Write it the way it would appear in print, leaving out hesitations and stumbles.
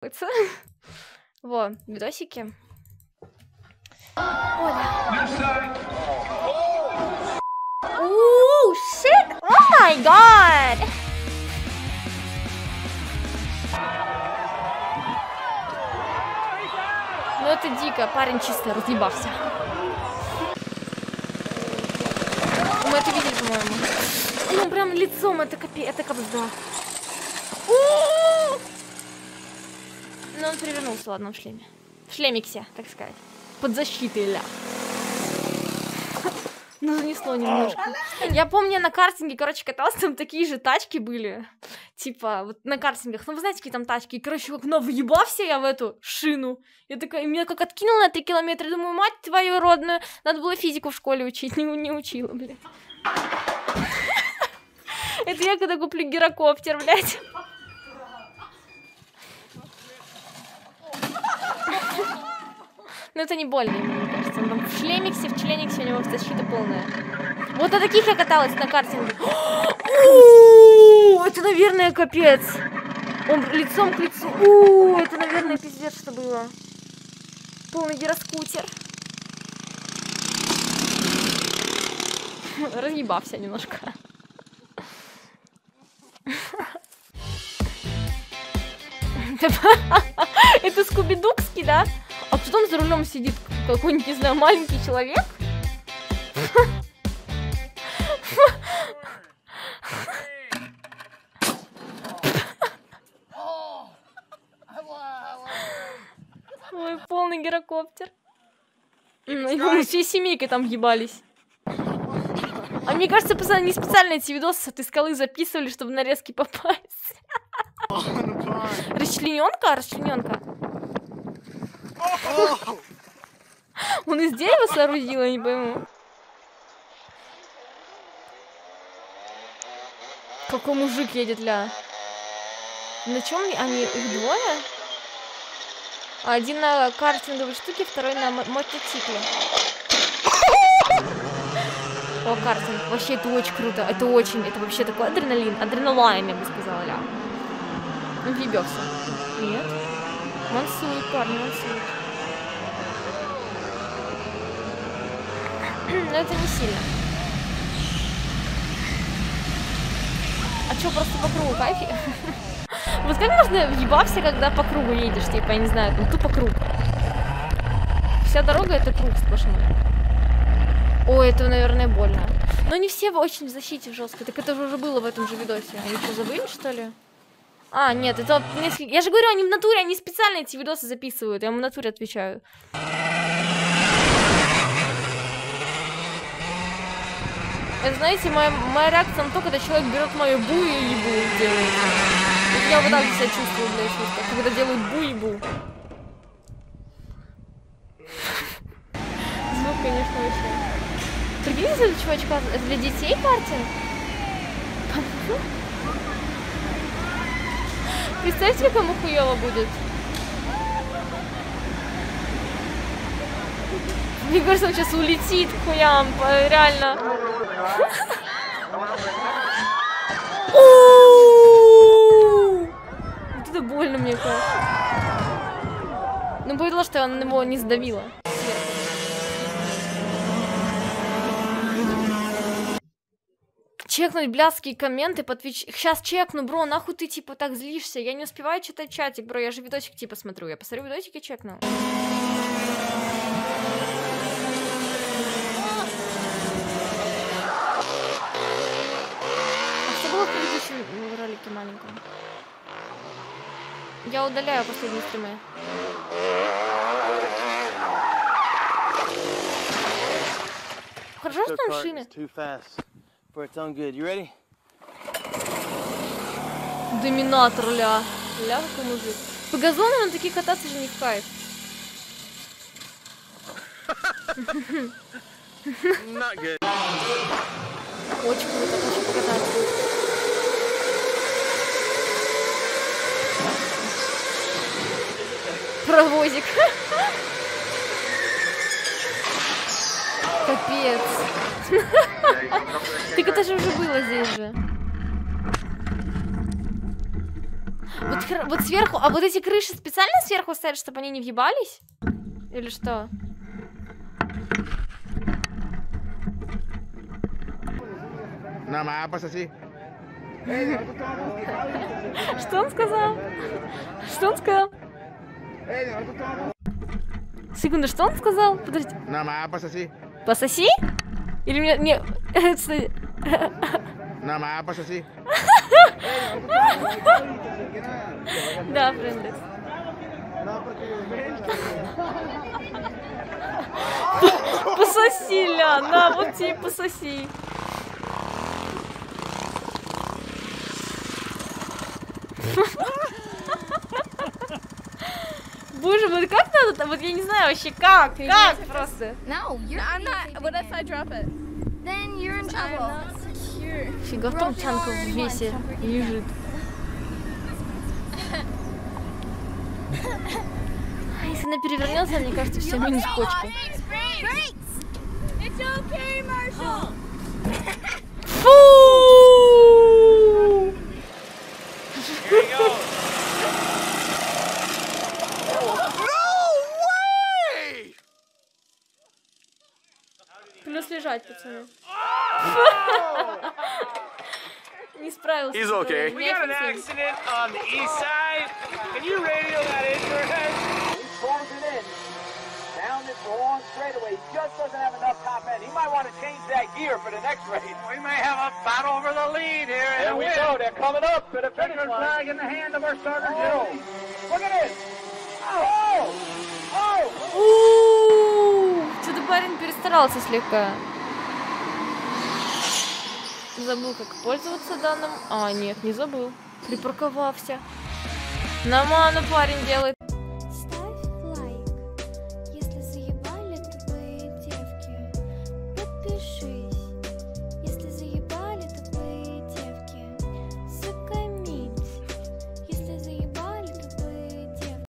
находится. Во, видосики. Оля. Оу, shit! О май гад! Ну это дико, парень чисто разъебался. Мы это видели, по-моему. Ну прям лицом, это кобзда. Ну он перевернулся, ладно, в шлеме. В шлемиксе, так сказать. Под защитой, ля. Ну занесло немножко. Я помню, на картинге, короче, катался, там такие же тачки были. Типа, вот на картингах. Ну вы знаете, какие там тачки. И, короче, как въебался я в эту шину. Я такая, меня как откинула на 3 километра. Думаю, мать твою родную. Надо было физику в школе учить. Не учила, блядь. Это я когда куплю гирокоптер, блядь. Но это не больно, мне кажется. Он там в шлемиксе, в члениксе, у него защита полная. Вот на таких я каталась на картинге. Это, наверное, капец. Он лицом к лицу. Это, наверное, пиздец, что было. Полный гироскутер. Разъебався немножко. Это скуби-дукский, да? А кто там за рулем сидит? Какой-нибудь, не знаю, маленький человек? Ой, полный гирокоптер. Мы всей семейкой там ебались. А мне кажется, пацаны, не специально эти видосы с этой скалы записывали, чтобы нарезки попасть. Расчлененка? Расчлененка. Он из дерева соорудил, я не пойму. Какой мужик едет, ля. На чем они? Их двое? Один на картинговой штуке, второй на мотоцикле. О, картинг. Вообще, это очень круто. Это вообще такой адреналин. Адреналайн, я бы сказала, ля. Он въебёвся. Нет. Мансует, парни, мансует. Но это не сильно. А чё, просто по кругу кайфи? Вот как можно въебаться, когда по кругу едешь, типа, я не знаю, ну тупо круг. Вся дорога это круг сплошной. Ой, это, наверное, больно. Но не все очень в защите жестко. Так это же уже было в этом же видосе. Они что, забыли, что ли? А, нет, это несколько... Я же говорю, они в натуре, они специально эти видосы записывают. Я им в натуре отвечаю. Это, знаете, моя реакция на то, когда человек берет мою бу и ебу делает. Вот я вот так себя чувствую, блядь, когда делают бу и бу. Звук, конечно, вообще. Прикиньте, это чувачка, это для детей картинг? Представьте, кому хуёво будет. Мне кажется, он сейчас улетит к хуям, реально. Вот это больно, мне кажется. Ну, повезло, что он его не сдавила. Чекнуть блядские комменты по Twitch. Сейчас чекну, бро, нахуй ты типа так злишься? Я не успеваю читать чатик, бро, я же видосик типа смотрю. Я посмотрю видосик и чекну. А что было в предыдущем ролике маленьком? Я удаляю последние стримы. Хорошо, что там шины? Доминатор, ля. Ля, какой мужик. По газону на таких кататься же не в кайф. Очень круто, хочу покататься. Паровозик. Капец. Так это же уже было здесь же. Вот сверху, а вот эти крыши специально сверху ставят, чтобы они не въебались? Или что? Что он сказал? Что он сказал? Секунду, что он сказал? Подожди. Пососи? Или мне... Не... Пососи. Да, Френдес. Пососи, ля, на, вот тебе пососи. Боже мой, как надо? Вот я не знаю вообще как просто. No, you're I'm not. What if I drop it? Then you're in trouble. I'm not secure. Фига в том чанка в весе лежит. А если она перевернется, мне кажется, все минус почка. It's okay, Marshall. Фу! Плюс лежать, пацаны. Не справился. He's okay. We got an accident on the east side. Can you radio that in for us? He forms it in. Down this long straightaway. He just doesn't have enough top end. He might want to change that gear for the next race. We may have a battle over the lead here. There we go. They're coming up to the finish line. Flag in the hand of our starter, Joe. Look at this. Oh! Oh! Что-то парень перестарался слегка. Забыл, как пользоваться данным. А, нет, не забыл. Припарковался. Нормально парень делает.